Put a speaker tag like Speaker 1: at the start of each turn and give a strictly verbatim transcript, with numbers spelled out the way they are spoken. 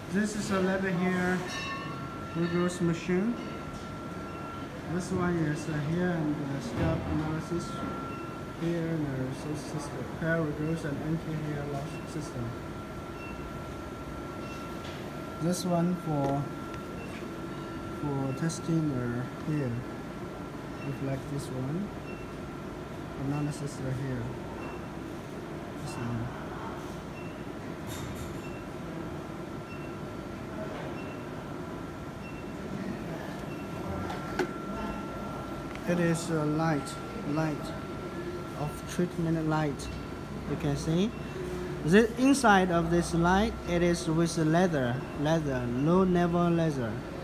Speaker 1: This is a leather hair regrowth machine. This one is a hair and uh, scalp analysis, hair analysis system, hair regrowth and anti-hair loss system. This one for for testing uh, hair, if like this one, analysis the hair. This one. It is a light, light of treatment light. You can see the inside of this light. It is with leather, leather, low level leather.